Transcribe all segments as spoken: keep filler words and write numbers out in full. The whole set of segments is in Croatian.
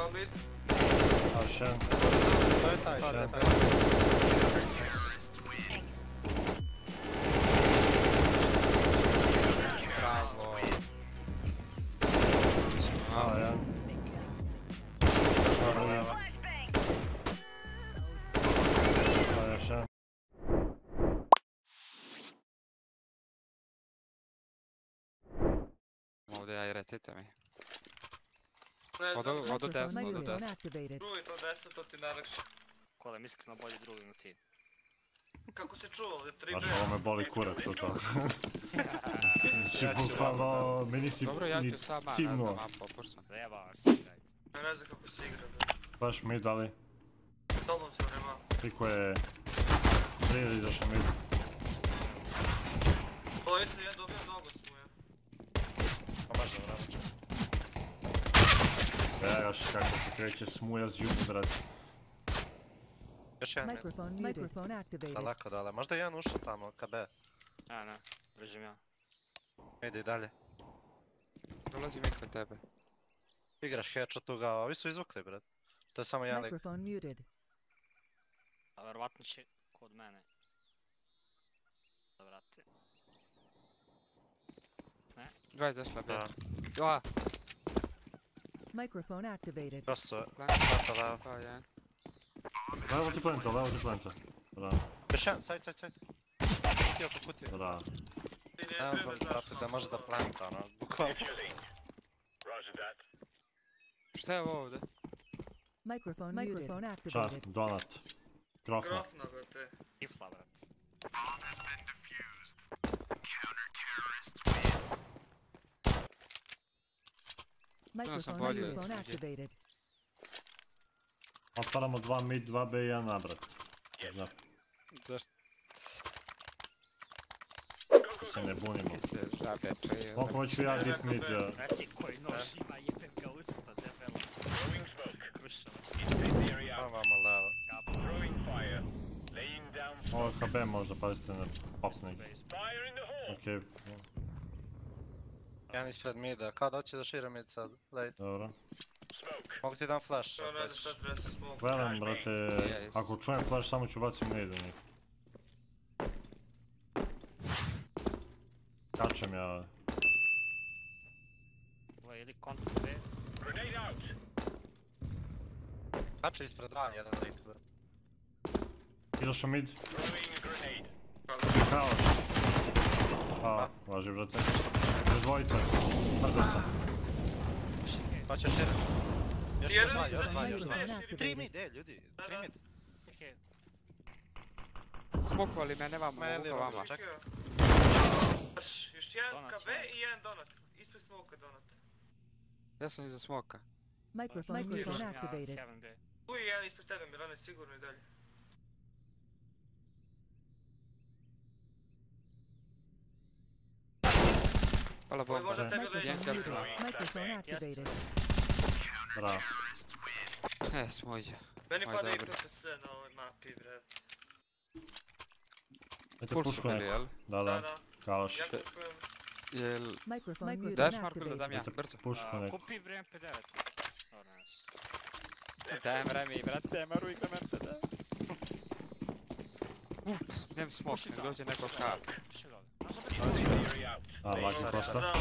Kao mid. A šen. To je taj, to je taj. Bravo. A, jedan. Leva. A, još jedan. Ovdje ja i recite mi. Ne znam, Odo, odo desno, odo Microphone desno. activated. drugi to deset, to ti najlakše. Kolem iskreno bolje drugi u tim. Kako se čuo ovdje, tri Znaš, B. ovo me boli kurac od toga. Znači, Ja ću bukvalno, meni si Dobro, ja ni ću sama, ne znam, cimnuo. mapu opuštam. Zajebava se, igraj. Ja ne znam kako se igra, bre. Baš mi dali. Tobom se nema. Tiko je... Prije izašao mi. Polovica je dobio mnogo smuje. Pa baš dobro. Egaš kako se kreće smuja z jugu, brate. Još jedan mid. Microphone microphone activated. Daleko dale. Možda je jedan ušao tamo, ka B. A, ne, držim ja. Ide i dalje. Dolazi mi kod tebe. Igraš headshot tu ga, ovi su izvukli, brat. To je samo jedan lik. Microphone muted. A verovatno će kod mene. Da vrati. Dva je zašla Da. bit. Dva. Microphone activated. Prosto, Plan. planta leva. Dva, jedan. Levo ti plenta, levo ti plenta. Da, Još jedan, side, side, side. Kutija oko kutije. da. Ti nije Ne bio znam, bez brate, da može da planta, ono, bukvalno. Šta je ovo ovdje? Microphone microphone Šta, activated. donat. Krofna. Grofna, brate. Ifla, brat. Microphone bolje. microphone activated. Otvaramo dva mid, dva B i jedan nabrat. Da Zašto se ne bunimo. se žabe čeje? Koliko hoću ja dit mid, ja. Reci koji nož ima, jebem ga usta, debelo. Krušava. Pa vama leva. Kapu. Ovo je K B možda, pazite na popsnik. Okej, Jedan ispred mida, kao da hoće da šira mid sad, late. dobro. Mogu ti dam flash, To ako ne znaš šta hoćeš. treba se smoke. Gledam, brate, ako čujem flash samo ću bacim nade u njih. Kačem ja. Ovo je ili kontra B. Kače ispred dva, jedan lik, bro. Izašao mid. Kaoš. A, važi, brate. Još dvojica. Mrtav sam. Hoće šira. Još još Jedan dva, još iza, dva, jedan još iza, dva. širi. Tri mid, e, ljudi, tri mid. Okej. Smokovali mene vamo, Ma, mogu lijevo, vama. čak. Još, još jedan Donut K B svoj. i jedan donut. Ispred smoka donut. Ja sam iza smoka. Microphone Držim microphone ja activated. Heaven B. Tu je jedan ispred tebe, Mirane, sigurno i dalje. Hvala Ovo je bomba. možda tebi Jedan leđa. kapitala. Microphone activated. Bravo. E, smođa. Meni Aj, pada i dobro. F P S na ovoj mapi, bre. Ajde Full su pušku bili, neko. jel? Da, Da, da. da. Kaoš. Ja kupujem. Jel... Microphone muted Daš and Marko ili da dam activated. ja? Brzo. Pušku A, neko. Kupi bre M P devet. Dobro, nice. Dajem Remi, brate, maru igram M P D. Nem smok, nek dođe neko ka. Puši dole. Znaš da biti A, lagi prosto. Da,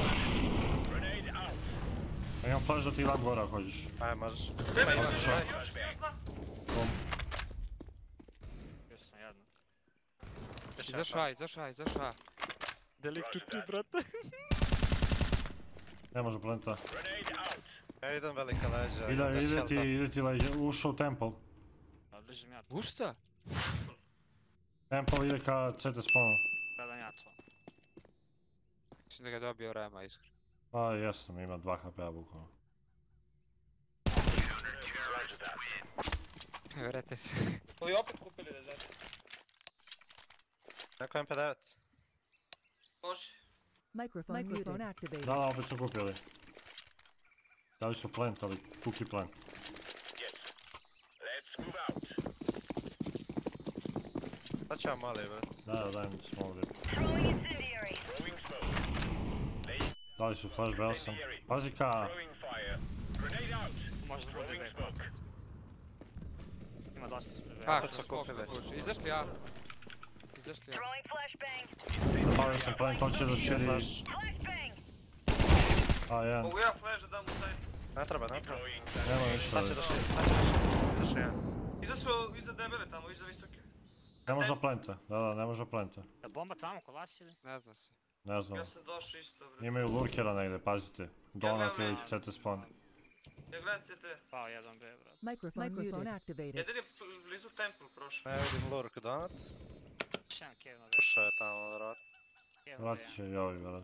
A imam flash da ti lag gora ako hoćeš. Aj, možeš. Treba Ima, ima, ima, još, ima. još, još dva. Još sam jedno. Još jedan, Izašao, izašao, izašao. Delik tu tu, brate. Ne može plenta. Ja idem velika leđa. Ide, idem bez ide ti, helta. ide ti leđa. Ušao u temple. A držim ja to. U šta? Temple ide ka C T spawnu. Gledam ja to. Mislim da ga je dobio Rema, iskreno. Pa jesam, ima dva H P-a bukvalno. Vrete. Ovi opet kupili da dati. Neko M P devet. Može. Microphone microphone activated. Da, da, opet su kupili. Dali su plant, ali puki plant. Sad ću vam mali, bro. Da, da, dajem small rip. Dali su flash, beo sam. Pazi ka... Može Može da bude B kontakt. Ima dosta ispred B. Pa, Hoće se smok kupi da već. puši. Izašli ja. Izašli ja. Throwing flashbang. Zapalio sam plant, hoće da širi... Flash. Flashbang. A, jedan. Mogu ja flash da dam u side. Ne treba, ne treba. Nema ništa. Sad će da širi, sad će da širi. Izašao jedan. Izašao iza debele tamo, iza visoke. Ne može planta, da da, ne može planta. Da bomba tamo kod vas ili? Ne znam se. Ne znam. Ja sam došao isto, bre. Imaju lurkera negdje, pazite. Donat ili C T spawn. Ja gledam C T. Pao jedan B, brat. Microphone, Microphone activated. Jedan je blizu temple prošao. Ne vidim lurk donat. Još jedan cave na B. Ušao je tamo, vjerojatno. Cave na B. Vratit će i ovi, vjerojatno.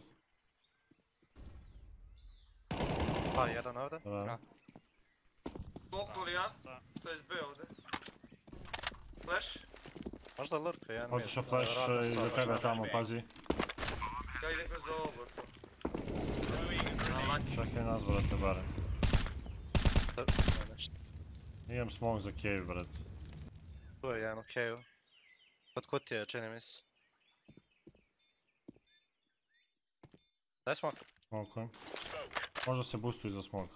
Pa, jedan ovdje. Da. Smoke li ja, Dosta. to je B ovdje. Flash. Možda lurk, jedan Otišao mid, flash vjerojatno e, iza sad. tebe tamo, pazi. Ja idem kroz ovo, bro. Na laki. Čekaj nas, brate, barem. Ne, nešto. Imam smoke za cave, brate. Tu je jedan u cave-u. Kod kutije, čini mi se. Daj smoke. Smokujem. Možda se boostuju za smoke.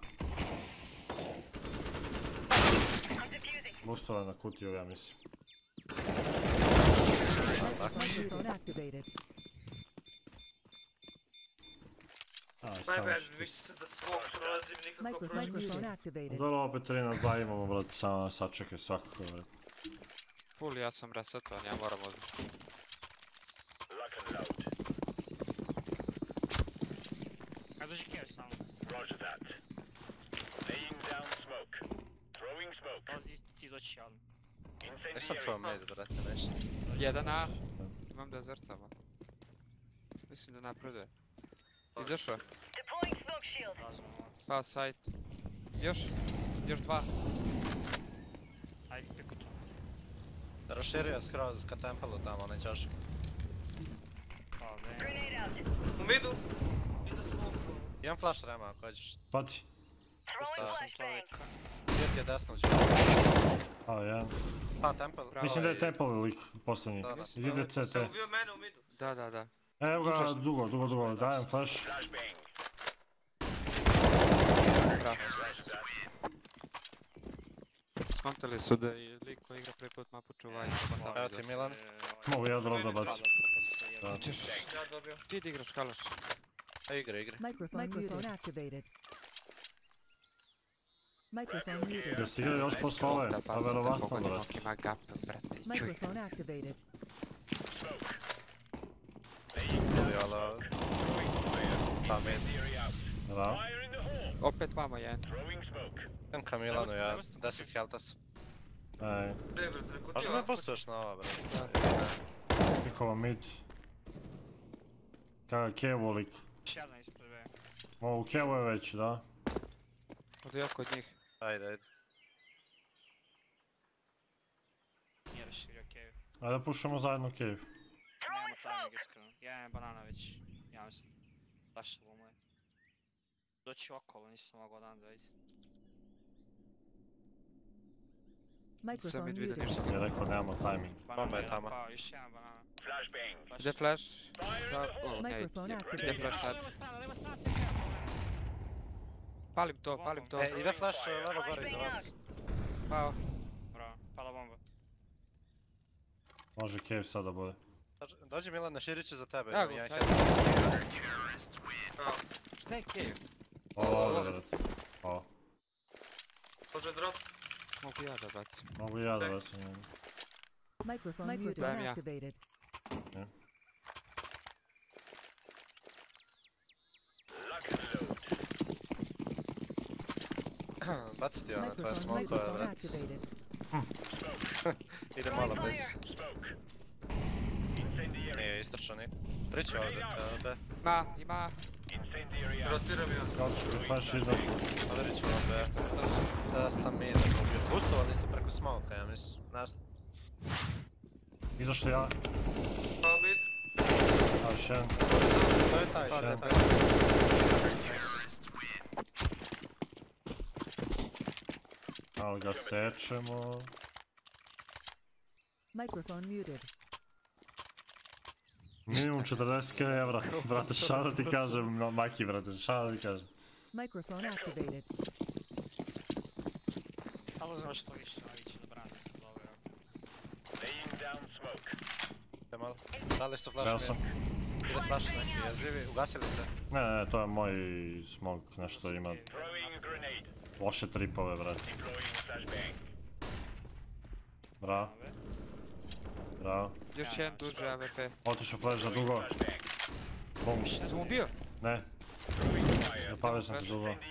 Boostova na kutiju, ja mislim. Microphone activated. Aj, My samo bad, što. više se da smoke prolazim, nikako Micro, prođem. microphone activated. Dobro, opet tri na dva imamo, brate, samo nas sačekaj svakako, brate. Full, ja sam resetovan, ja moram odmah. Kaj dođi cave samo. Ovdje ti doći jedan. Nisam čuo mid, brate, nešto. Jedan A. Imam da zrcava. Mislim da napreduje. Izašao. Deploying smoke shield. Razumno ovo. Pa, site. Još. Još dva. Ajde, piku tu. Raširio je skroz ka temple-u tamo, onaj ćoš. Pao B. Grenade out. U midu, iza smoke. Imam flash rema ako hoćeš. Pazi. Throwing Dosta. Sam to flashbang. uvijek. Svijet je desno ću. A, jedan. Pa, temple. Bravo. Mislim da je Ovaj, temple lik posljednji. Da, da. Ide C Šta T. ubio mene u midu? Da, da, da. Evo ga, Slušaš? dugo, dugo, dugo, dajem flash. Bravo. Skontali su da i lik koji igra prvi put mapu čuva i samo tamo Evo ide. ti Milan. Mogu ja drop da Pada bacim. pa se jedan. Hoćeš Ja dobio. ti da igraš kalaš. A igre, igre. Microphone, microphone activated. Microphone muted. Jesi igrao još posle ove? Pa verovatno, brate. Ima gape, brate. Čuj. Microphone activated. Ili ala... Pa mid. Da. Opet vama jedan. Idem ka Milanu, ja deset heltas. Ej, Gdje, brate, rekao ti Možda me ovako. boostuješ na ova, brate. pikova mid. Kada kevo lik. Još jedan ispred B. Ovo kevo je već, da. Odu ja kod njih. Ajde, ajde. Nije raširio cave. Ajde da pušamo zajedno cave. Nema Throwing timing smoke. iskreno. Jedan je banana već. Ja mislim. Dašilo mu je. Doći okolo, nisam mogao dan da vidi. Nisam Microphone mid vidio muted. ništa. Je rekao nemamo timing. Banana Bomba je jedan tamo. pao, još jedan banana. Ide flash. Da, o, ne, Microphone ide activated. flash sad. Leva strana, leva strana, C T. Palim to, palim to. E, ide flash levo gore iza vas. Pao. Bravo, pala bomba. Može cave sad da bude. Dođi- Dođi Milan, naširit ću za tebe. Ja imam go jedan sad. head. Bravo. Šta je cave? Ovo ovdje, brate. Ovo. Može drop. Mogu ja da bacim. Mogu i ja da bacim. jedan. Microphone Dajem muted ja. activated. Baci ti ona tvoja Microphone, smokova, microphone brate. activated. Ide malo bez. Nije istrčao niko. Priči ovdje, tebe. Ma, ima. Rotiram ja. Kako ću flash iza. Ovdje ću vam be. Da sam mid ubio. Boostovali ste preko smoka, ja mislim. Znaš, Izašli ja. Pao mid. A još jedan. to je taj, to je Padem, taj. Ali ga sečemo. Microphone muted. Minimum četrdeset evra. Brate, šta da ti kažem, no, Maki, brate, šta da ti kažem. Microphone activated. Samo što više, a ići do brane isto dobro. Te malo. Da li su Dao flash sam. mi? Ide flash neki, jel živi? Ugasili se? Ne, ne, to je moj smog, nešto ima loše tripove, brate. Bravo, bravo. Još jedan duži A W P. Otišao flash za dugo. Bum. Sam ubio? Ne. Zapavio sam se dugo. Evo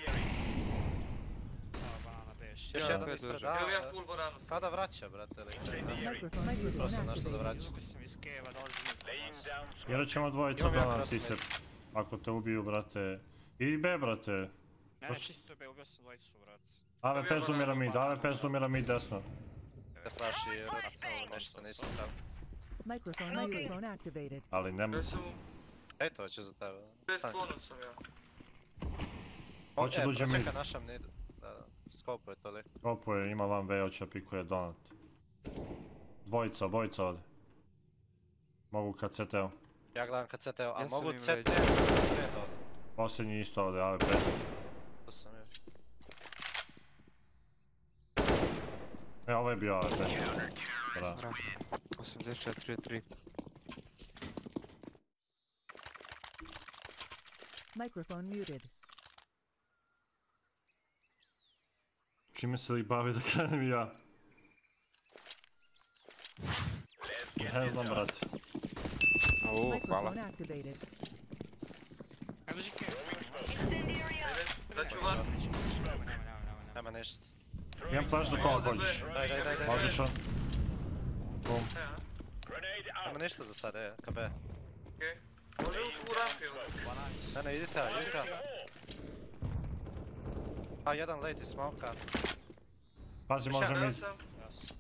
banana beš. Još Ja, jedan opet ispred, duže. da. Evo ja full bananu sam. Kada vraća, brate, ili? Microphone, microphone Prosto nešto da activated. vraća. Drugo sam iz keva, dolazim iz Jer ćemo dvojica Imam ja donat ti se. crossfit. Ako te ubiju, brate. I B, brate. Ne, ne, čisto be, ubio sam dvojicu, vrat. A V P sumira mid, A V P sumira mid desno. Da flash i ovo nešto nisam tamo. Microphone, microphone activated. Ali nema. Ja sam u Ej, to će za tebe. bez Stani. klona sam ja. Hoće E, duđe mid. pročeka našam nidu. Da, da. Skopuje to li. Kopuje, ima van B, hoće pikuje donat. Dvojica, obojica ovdje. Mogu kad C T-o. Ja gledam kad C T, a Ja sam mogu im C T, reći. ne to. Posljednji isto ovdje, A V P. To sam ja. E, ovo je bio A V P. Bravo. Bravo. osamdeset četiri tri. Microphone muted. Čime se li bavi da krenem i ja? Ne znam, brate. Uuu, hvala. Microphone activated. Ne dođi keva. Incendiary out. Ajde, da ću van. Nema, nema, nema, nema. Nema ništa. Imam flash do toga ako hoćeš. Daj, daj, daj, daj. Otišao. Bum. E, a? Nema ništa za sad, e, K B. Okej. Može u svu rampi ovdje. Bananis. Ne, ne, idite, idite. A, jedan late iz smoka. Pazi, Još može jedan, Ja mid. sam. Jas.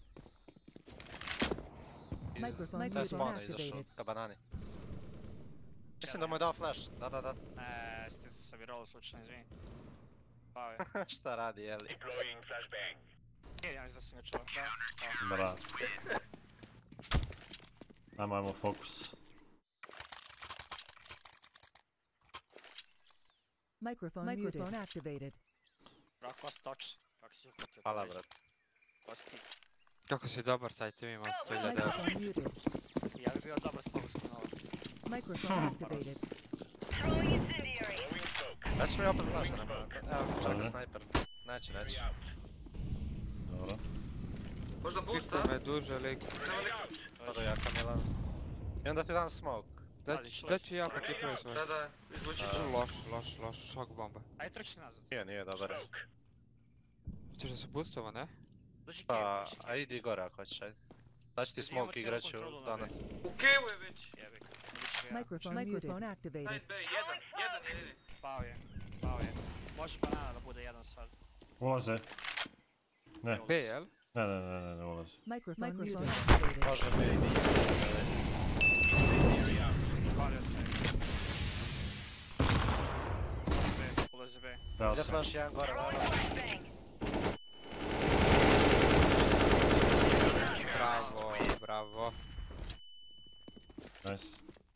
Iz Microphone te muted spawna and izašao, activated. ka banani. Mislim da mu je dao flash, da, da, da. Eee, ste se viralo slučajno, izvini. Pao je. Šta radi, jeli? Je, ja mislim da sam ga čuo, da. Bravo. Ajmo, ajmo, fokus. Microphone, microphone activated. Bravo, ko si toč? Kako si uhvatio? Hvala, brat. Ko si ti? Kako si dobar sajt, imam sto hiljada eura. Microphone muted. Ja bi bio dobar s mogu skinova. Microphone activated. Throwing incendiary. Ja ću mi opet flash, nema. Evo, čeka Može. sniper. Neće, neće. Dobro. Možda boosta? Pikuje me duže lik. Nema neki. Odo jaka Milan. I onda ti dam smoke. Da ću- da ću ja pa ti čuj svoj. Da, da, izvući ću. Loš, loš, loš, šok bomba. Ajde trči nazad. Nije, nije dobar. Ćeš da se boostova, ne? Dođi keva, Pa, dođi keva. a idi gore ako hoćeš, ajde. Daći ti Imamo smoke cijelu igraću kontrolu na donat. U kevu je već. Jebik. Dođi keva. Microphone, microphone activated. Side B, jedan, jedan jedini. Pao je. Pao je. Može banana da bude jedan sad. Ulaze. Ne, B, jel? ne, ne, ne, ne, ne ulaze. Microphone, microphone activated. Može mi idi. Zahvalio se. Ulazi B, ulazi B. Dao Ide sam. flash jedan gore, Throwing naravno. flashbang. Bravo, bravo. Nice.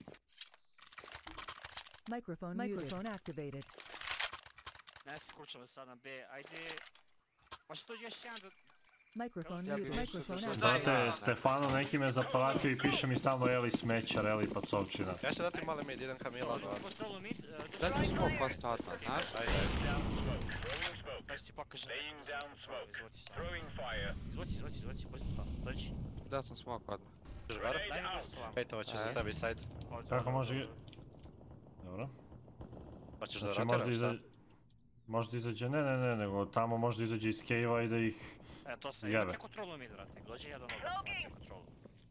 Microphone, microphone activated. Ne se kućamo sad na B, ajde. Može dođi još jedan da... Microphone Ja bi muted. više Microphone došao. activated. Brate, Stefano neki me zapratio i piše mi stalno Eli smećar, Eli pacovčina. Ja ću dati mali mid, idem ka Milanu. Uzmite kontrolu mid, e, dođi Da ću smog posta odmah, znaš? Ajde, ajde. da ću ti pokažem. Izvuci se. Izvuci, izvuci, izvuci, pusti to. Dođi. Da sam smog odmah. Ćeš gore? Daj mi pusti vam. Pejtova će za E. tebi side. Ovdje, Kako ovdje, može... ovdje. Dobro. Hoćeš da Znači možda rotiraš, šta? izađe... Možda izađe, ne, ne, ne, nego tamo možda izađe iz cave-a i da ih... E, to se, Jebe. imate kontrolu mid, vrati. Dođi jedan ovdje, imate kontrolu.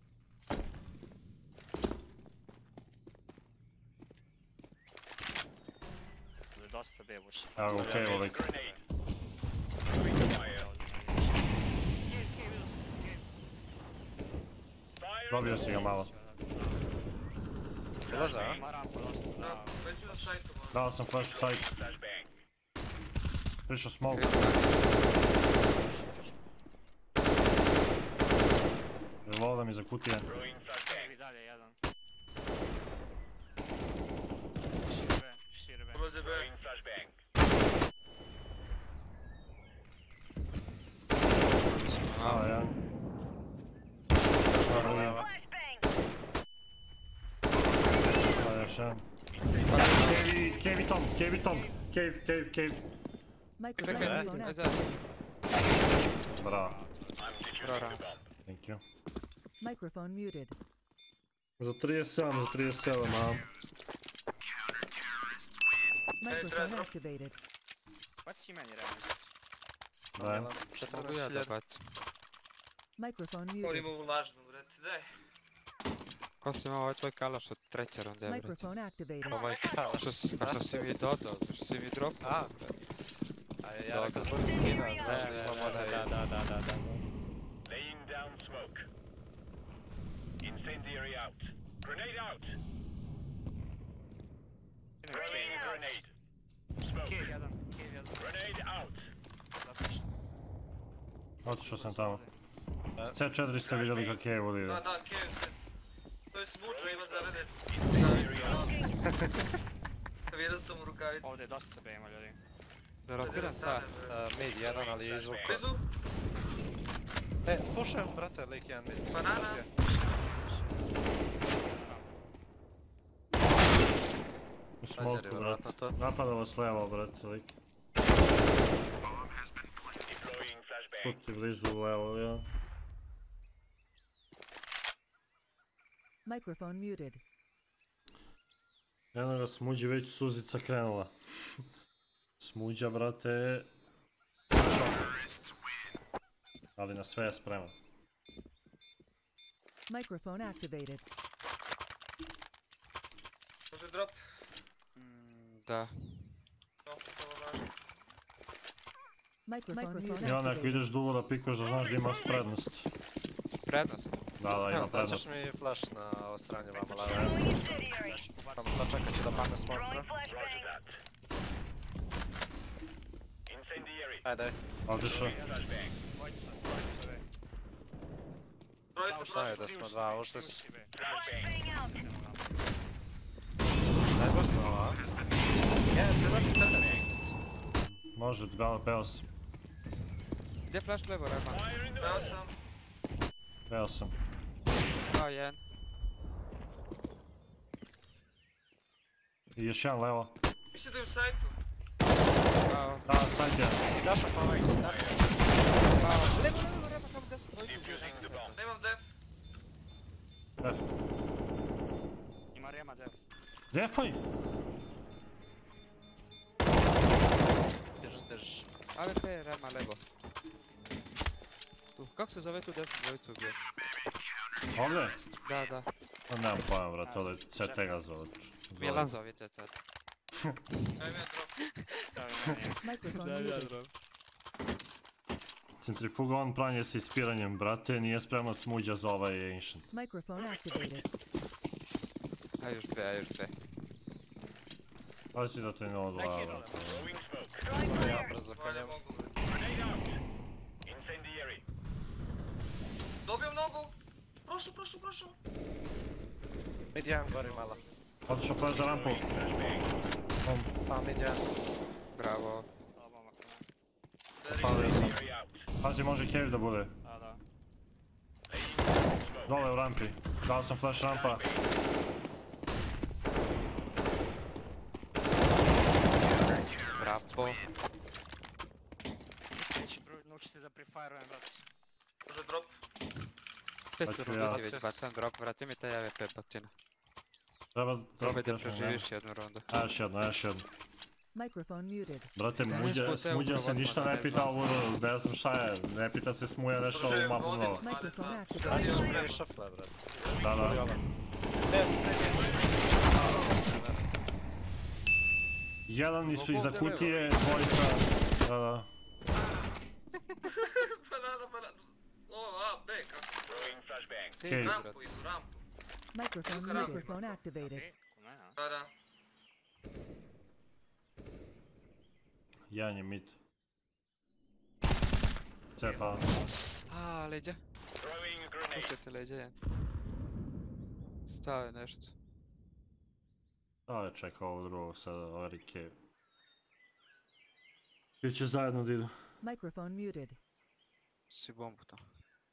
Ovdje dosta B buš. Evo ga u cave-u već. Dobio si ga malo. Ulaze, a? Ima rampu dosta, Da, da. već ću na sajtu malo. Dao sam flash u site. Prišao smoke. Reloadam iza kutije. Evi dalje jedan. Šire B, šire B. Ulaze B. jedan. Leva. Flashbang. Pa još jedan. Kevi, Kevi Tom, Kevi Tom. Cave, cave, cave. Microphone, Čekaj, microphone aj activated. za. Bravo, Bra, bra. thank you. Microphone muted. Za trideset sedam, za trideset sedam, a? Microphone drop. activated. Baci meni realnost. Daj. Mogu ja četrnaest da hiljada. bacim. Microphone On muted. ima ovu lažnu, brate, daj. Ko si imao ovaj tvoj kalaš od treće runde, brate? Microphone activated. Ovaj kalaš. Što si, pa što si mi dodao, što si mi dropao. A, a ja rekao zbog skina, znaš da imam onaj... Da, da, da, da, da. Laying down smoke. Incendiary out. Grenade out. Throwing grenade. Smoke. Cave jedan, cave jedan. Grenade out. Zapiš. Otišao sam tamo. C četiri ste vidjeli kak je vodi. Da, da, Kevin, to je smučo, ima zaredec. Rukavice. Vidio sam u rukavici. Ovdje je dosta B ima ljudi. Da rotiram sa. Uh, mid jedan, ali je izvuko. Blizu, E, pušajem, brate, lik jedan mid. banana. U Sajzer smoku, je brat. vjerojatno to. Napada vas levo, brat, lik. Deploying flashbang. Tu ti blizu levo, ja. Microphone muted. Jednoga smuđi već suzica krenula. Smuđa, brate. Ali na sve je spreman. Microphone activated. Može drop. Mm, da. No, ovo lažno. Microphone I onda ako activated. ideš dugo da pikuš da znaš da imaš prednost. Prednost. Da, da, ima Evo, prednost. daćeš mi flash na ovo stranje vama lave. Throwing incendiary. Samo sad čekat ću da padne smoke, bro. Throwing flashbang. Roger that. Incendiary. Ajde, Otišao. Flashbang. Dvojica, dvojica B. Trojica šta je prošla. da smo dva, ušli su. Flashbang out. Daj bosno ovo, a? Je, prilazi crtač. Može, gala peos. Gdje flash levo, Rema? Fire in the Dao hole. sam. Peos sam. Dao jedan. I još jedan levo. Mislim da je u sajtu. Dao. Da, sajt je. I dašak ovaj, dašak. Dao. Levo, levo, Rema, kako da se bojiš? Defusing the bomb. Nemam def. Def. Ima Rema dev. Defaj! Držiš, držiš. A V P, Rema, Lego. Tu, kako se zove tu desnu dvojicu ubio? Ovdje? Da, da. Pa nemam pojma, brat, ovdje C T ga zove. Milan zove će sad. Daj mi ja drop. To je meni. Microphone muted. Centrifuga on pranje s ispiranjem, brate, nije spreman smuđa za ovaj Ancient. Microphone activated. A još dve, a još dve. Pazi da to je nula dva, brate. Throwing smoke. Throwing Ja fire. brzo Ovo ne konjem. mogu. Grenade out. Incendiary. Dobio mnogo. Prošao, prošao, prošao. Mid jedan gori malo. Otišao flash za rampu. On, Pa mid jedan. Bravo. Slabo ovako ne. Incendiary out. pazi, može cave da bude. Da, da. Dole u rampi. Dao sam flash rampa. Bravo. Neće naučiti da prefirujem, brat. Može drop. Pet Hoću rundu ja. ti već bacam drop, vrati mi taj A V P batina. Treba Probaj da još jedan, preživiš jednu rundu. A, još jedno, još jedno. Microphone muted. Brate, Da, muđa, nešto te smuđa se upravo ništa otpada, ne ne pita znam. ovu, ne znam šta je, ne pita se smuja nešto Druže, ovu mapu vodim. novo. Microphone Radiš activated. prije šafle, brate. Da, da. Ili ovo. E, Jedan ispred Mogu iza ovdje kutije, dvojica, da, da. Banana, banana. O, A, B, kako? Throwing flashbang. Ti, Okej. brat. Rampu idu, rampu. Microphone Luka rampa. microphone activated. Okej, kod mene, a? Da, da. Jedan je mid. Cepa. A, leđa. Throwing grenade. Pustite leđa jedan. Stao je nešto. Da je čekao ovog drugog sada, ovaj Rike. Ili će zajedno da idu. Microphone muted. Si bombu to.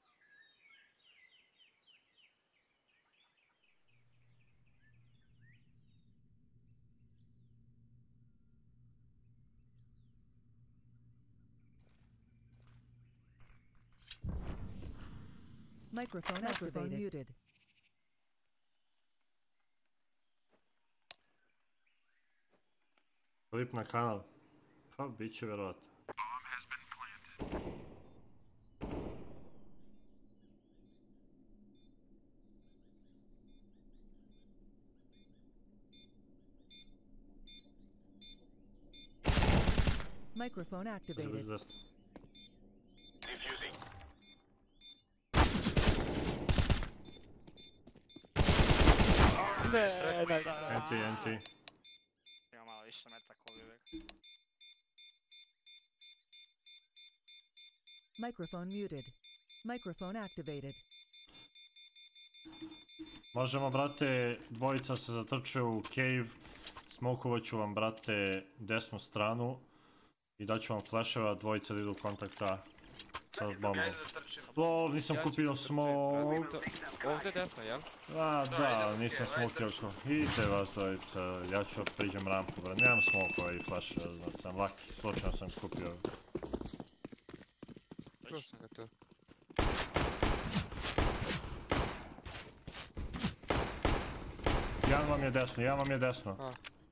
Microphone activated. Muted. Klip na kanal. Pa, bit će vjerojatno. Microphone activated. Desno. Defusing. Enti, enti. Ima malo više metaka ovdje uvijek. Microphone muted. Microphone activated. Možemo, brate, dvojica se zatrče u cave. Smokovat ću vam, brate, desnu stranu. I daću vam flasheva, dvojica da idu u kontakta sa bombom. Ajde da trčim. Lol, nisam Ja ću kupio trčati, smoke. brate. Ovdje desno, jel? A, da, ajde, nisam okej, ajde, smokio trči. ko. Idite vas dvojica, ja ću priđem rampu, brate. Nemam smokova i flasheva, znači, sam laki. Slučajno sam kupio. Čuo sam ga tu. Jedan vam je desno, jedan vam je desno. A,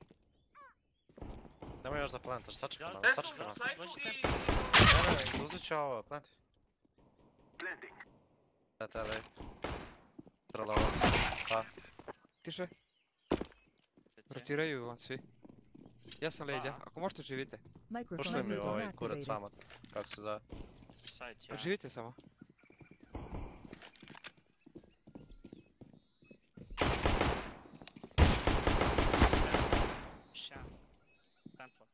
Nemoj još da plantaš, sačekaj malo, Desno sačekaj sam malo. sajtu Dođite. i... Ne, ne, izuzit ću ovo, planti. Da, da, da. Trla vas. Pa, tiše. Rotiraju vam svi. Ja sam leđa, ako možete živite. Microphone puštaj mi microphone ovaj kurac activated. s vama. Kako se zove? Sajt, ja. Živite samo. Še. Tempo.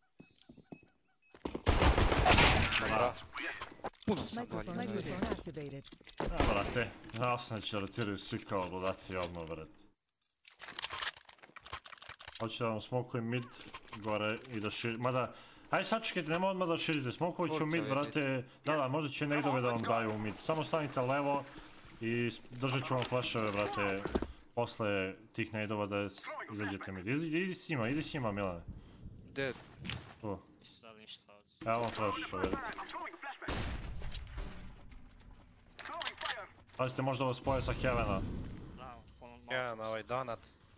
Dobra. Puno sam Microphone bolji. microphone activated. A, brate, znao sam da će rotiraju svi kao ludaci odmah, brate. Hoću da vam smokujem mid, gore i da širi, mada... Ajde sačekajte, nema odmah da širite, smokovat ću mid, brate, da da, možda će nejdove da vam daju u mid. Samo stanite levo i držat ću vam flasheve, brate, posle tih nejdova da izađete mid. Idi, idi s njima, idi s njima, Milane. Dead. Tu, Nisu dali ništa od... evo vam flash, ovdje. Pazite, možda vas spoje sa Heavena. Da, ono malo... Jedan ovaj donat.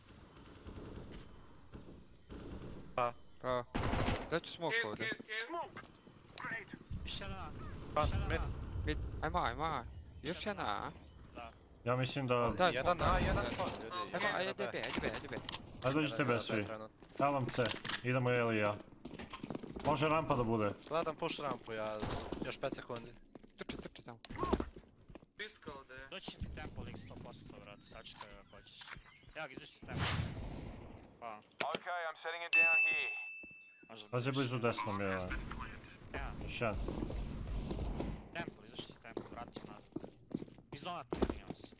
Pa, Pa, daću smoke Cave, ovdje. cave, cave. Više jedna. pa, Više mid. jedna. Mid, ajmo, ajmo, ajmo. Još jedna, a? Da. Ja mislim da... Daj Jedan smoke. A, jedan spot, ljudi. Ajmo, jedan ajde B. B, ajde B, ajde B. Ajde dođite bez svi. trenutno. Evo vam C, idemo Eli i ja. Može rampa da bude. Gledam push rampu, ja još pet sekundi. Trči, trči tamo. Pistka ovdje je. Doći ti tempo lik sto posto, brate, sačekaj ga hoćeš. Ja ga izaći s tempo. Pa, Okay, I'm setting it down here. možda... Pazi je blizu desno, Milane. Ja, Još jedan. tempo, izaši s tempo, vrati nazad. Iz donata, izvinjavam se.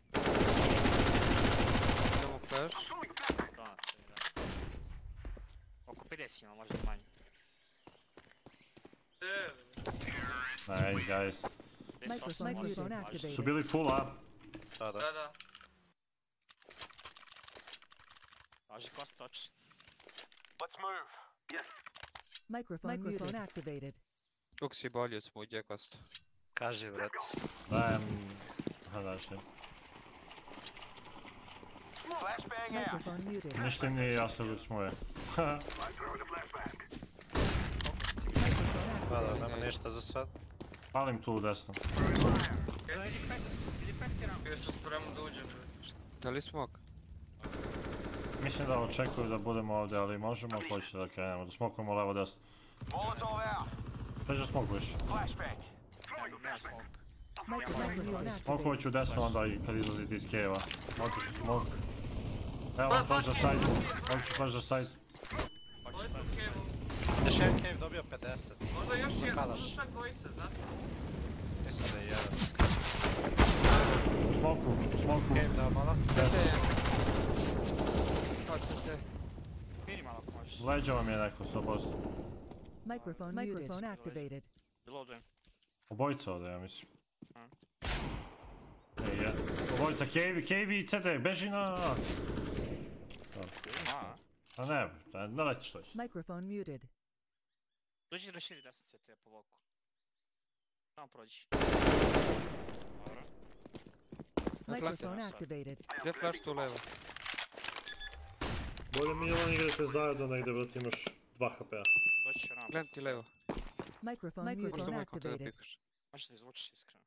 Idemo flash. Donata, da. Oko pedeset ima, možda manje. E, Nice, guys. Microphone microphone activated. Su bili full, a? Da, da. da, da. Može ko stoči. Let's move. Microphone microphone activated. Dok si bolji od smuđe, Kosta. Kaži, brat. Dajem... Aha, daš ne. Flashbang out. Microphone muted. Ništa im nije jasno kod smo je. Microphone Da, da, activated. nema ništa za sve. Palim tu u desno. Idi pest, idi pestiram. Bio sam spreman da uđem. Da li smoke? Mislim da očekuju da budemo ovdje, ali možemo ako hoćete da krenemo. Da smokujemo levo desno. Molotov out. Sve što smokuješ. Flashbang. Nema smoke. Microphone Smokovat activated. ću desno onda i kad izlazite iz cave-a. Otiš u smok. Evo vam flash za side. Ovdje ću flash za side. Hoćeš Dvojica u pest. cave-u. Još jedan cave dobio pedeset. Možda još jedan, Kalaš. možda čak dvojice, znate? Mislim da je jedan. U smoku, u smoku. Cave dao malo. C T je. Kao C T. Biri malo ako možeš. Leđa vam je neko, sto posto. Microphone microphone activated. Reloadujem. Obojica ovdje, ja mislim. A. E, je. Obojica, Kevi, Kevi, C T, beži na... A, A ne, ne, ne leti što će. Microphone muted. dođi da širi desno C T po voku. Samo prođi. Dobro. Microphone activated. Gdje flash tu levo? Bolje mi je on igrate zajedno negdje, brate, imaš dva H P-a. Doći će rampa. Gledam ti levo. Microphone, Možda microphone moj kontra da activated. pikaš. Možeš da izvučiš iskreno.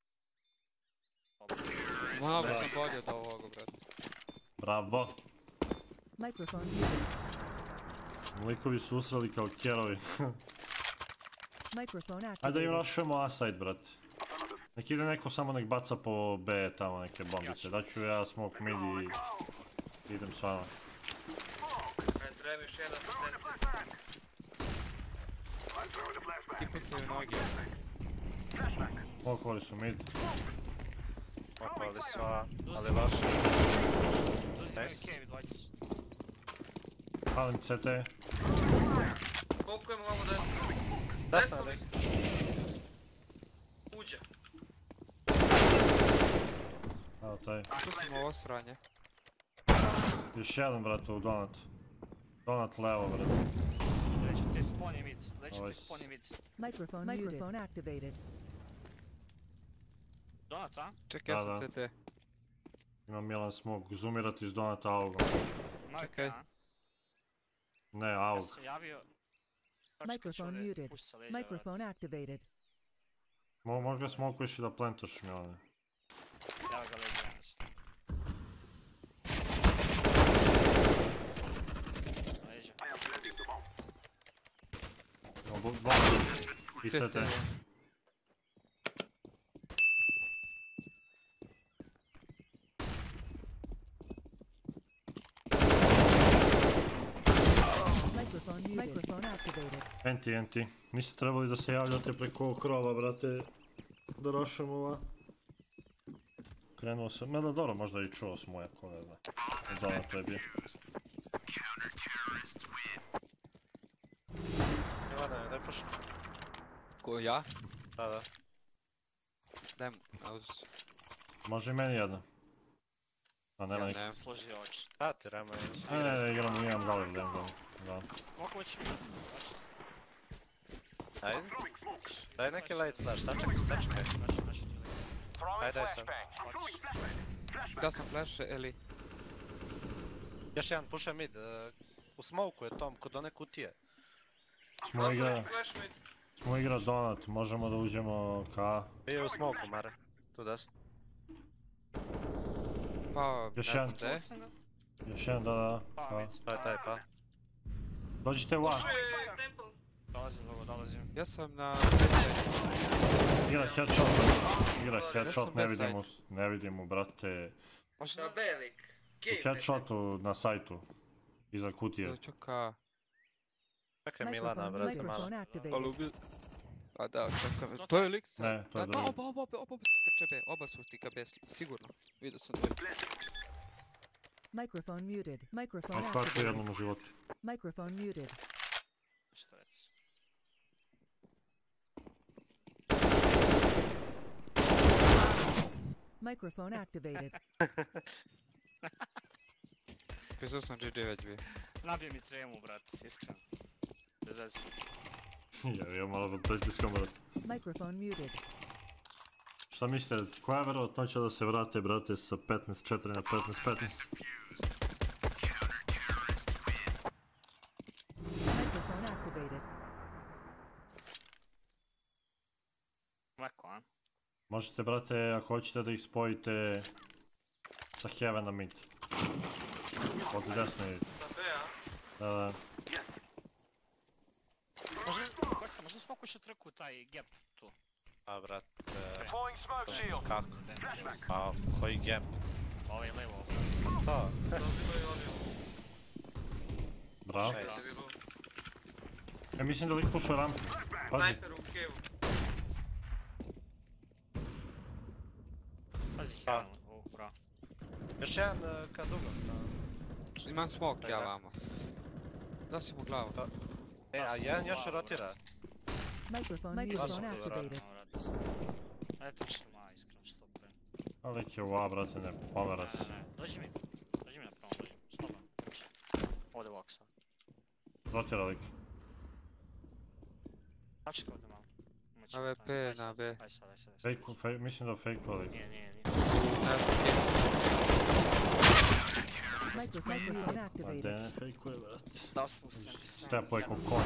Malo bi sam bolje od ovoga, brate. Bravo. Microphone muted. Likovi su usrali kao kerovi. Microphone Ajde da im activated. rašujemo A-side, brate. Nek ide neko samo nek baca po B tamo neke bombice. Daću ja smoke mid i idem s vama. Ne, treba još jedan asistencija. Ti pucaju noge. Smokovali su mid. Okoli sva, ali vaše. Tu si Nice. Cave dvojici. Palim C T. Pokujemo ovamo desno. Desna Desno lik. Uđe. Evo taj. Tu sam ovo sranje. Još jedan, brate, u donat. Donat levo, brate. Leći ti spawn je mid. Leći Ovaj ti s- spawn je mid. Microphone, microphone activated. Donat, a? Čekaj, ja Da, sam da. C T. Imam jedan smoke. Zoomirati iz donata augom. Ima Čekaj. a? Ne, Ja aug. sam javio. Microphone muted. Microphone activated. Mo možda smokuješ i da plantaš mi ovdje. Ja ga leđa jednostavno. Leđa. Imamo bu- dva i C T. Microphone muted. Microphone activated. Enti, enti. Niste trebali da se javljate preko krova, brate. Da rašamo ova. Krenuo sam, mada dobro, možda i čuo sam moja, ko ne zna. I donat to je bio. Ivane, daj puš. Ko, ja? Da, da. Dajem, auzus. Može i meni jedna. A nema Ja ništa. ne. Složio oči. Da ti rema je. Ne, ne, ne, igram, imam galer, da imam galer. Da. Mogu će mi. Ajde. Daj neki light flash, sačekaj, sačekaj. Znači, znači ti leđa. Throwing Ajde, sam. flashbang. Hoćeš. Da sam flash, Eli. Još jedan puša mid. uh, U smoku je Tom, kod one kutije. Smo Da sam igra, neki flash mid. smo igra donat, možemo da uđemo ka... Bio je u smoku, Mare. Tu desno. Pa, Još ne jedan. znam gde. Tu sam ga. Još jedan, da, da, Pa, ka. mid. To je taj pa. Dođite u A. Uše temple. Dolazim, dobro, dolazim. Ja sam na backside. Igra headshot, brate. Igra Ja headshot, sam ne backside. vidimo, ne vidimo, brate. Možda Da, belik. U Cave. headshotu na sajtu. Iza kutije. Doću ka... Čekaj Milana, Microphone, brate, malo. microphone Ali activated. ubi... A da, čekam. To je lik sa... Ne, to je Da, da, drugi. oba, oba, oba, oba trče B. Oba su ti ka B, sigurno. Vidio sam dvoje. Microphone muted. Microphone Na kvartu activated. jednom u životu. Microphone muted. što reci. Microphone activated. Pisao sam G G već bio. Nabio mi tremu, brat, iskreno. Bez veze. Ja, ja malo da pritiskam, brate. Microphone muted. Šta mislite, koja je verovatnoća da se vrate, brate, sa petnaest četiri na petnaest petnaest? Microphone activated. Lako, a? Možete, brate, ako hoćete da ih spojite sa Heaven na mid. Od desne, Na B, a? da, da. Može, Kosta, možda spokuš u trku taj gap tu. A, brate. Deploying smoke shield. Kako? Pa, koji gap? Ovaj levo. To. Dobilo i ovdje. Bravo. Šest. Ja mislim da lik pušao rampu. Pazi, Sniper u cave-u. Pazi, Pa. Heaven, o, bravo. Još jedan uh, ka dugo. Da. Imam smoke ja Ajde. vamo. Da si mu glavu. E, a jedan još rotira. Microphone, microphone Microphone activated. Ajde, trči ma, iskreno što pre. a lik je u A, brate, ne pomera Ne, se. ne, ne, dođi mi. Dođi mi na prvom, dođi mi, slobodno. Ovdje walk sad. Rotira lik. Sačekaj ovdje malo. Imat A ćemo V time. P Aj na sad, B. Aj sad, aj sad, aj sad. Fake, fake, mislim da fake lik. Nije, nije, nije. Microphone Pa activated. de ne fejkuje, vrat. Dao sam mu sedamdeset sedam. Stepuje ko konj.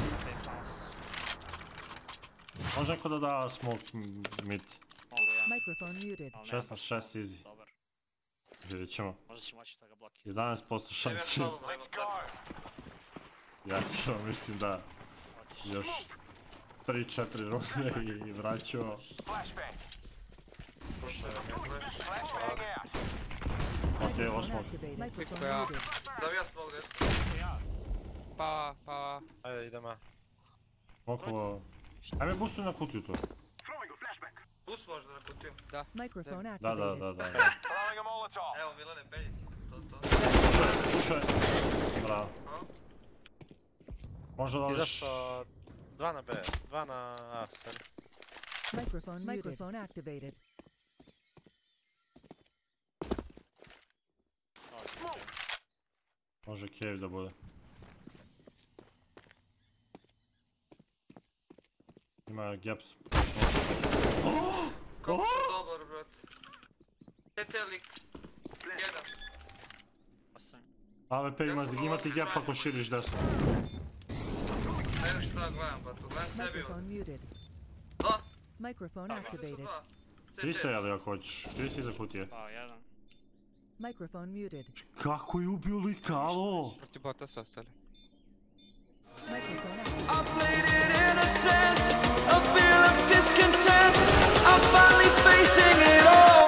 Može neko da da smoke m- mid? Mogu ja. Microphone muted. ali nemam šesnaest baš šest smoke. easy. Dobar. Vidjet ćemo. Možda će moći da ga blokira. jedanaest posto Idem ja s šansi. tobom, ajmo gledaj. Ja ću, mislim da Hoćeš. još tri četiri runde i vraćao. Flashbang. Pušaj, mi flash. Flashbang out. Ok, Microphone osmo. activated. Microphone Quick, uh, muted. Da bi ja smog desno. Ja. Pa, pa... Ajde, idemo. Mokovo... Ajme boostuj na kutiju tu. Throwing a flashbang. Boost možda na kutiju. Microphone Da, da, activated. da, da. Throwing a Molotov. Evo Milane, belji si. To, to. Pušaj, pušaj. Bravo. A? Možda da liš... Izašao... Dva na B, dva na A, sorry. Microphone muted. Microphone activated. Može cave da bude. Ima gaps. Kako sam dobar, brat. T T lik. Jedan. Ostavim. A V P ima, ima ti gap ako širiš desno. Ne znam šta gledam, ba tu. Gledam sebi Microphone on. muted. Dva. Microphone A, mislim su activated. dva. Ti C T. se jeli ako hoćeš, ti si iza kutije. Pa, jedan. Microphone muted. Kako je ubio lika, alo? Protiv bota su ostali. Microphone activated. I played it innocent, a feel of discontent. I'm finally facing it all,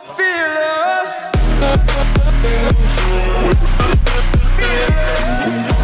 fearless. Fearless.